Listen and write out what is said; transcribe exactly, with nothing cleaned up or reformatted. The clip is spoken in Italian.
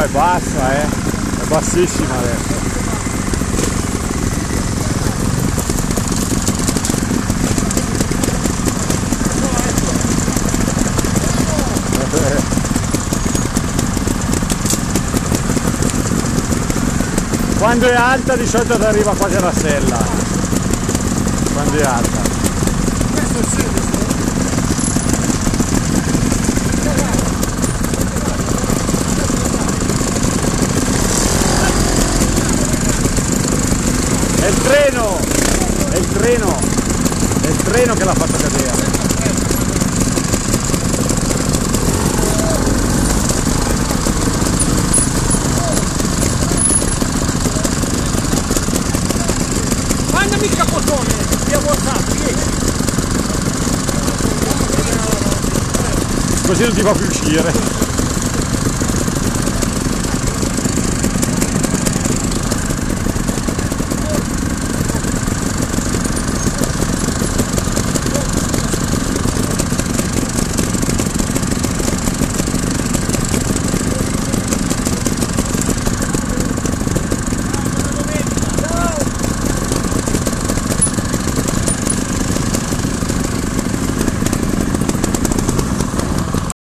è bassa, eh, è bassissima adesso. Quando è alta di solito ti arriva quasi alla sella, quando è alta. Questo sì, è il treno, è il treno, è il treno che l'ha fatto cadere. mandami il capotone, via WhatsApp, vieni. Così non ti fa più uscire.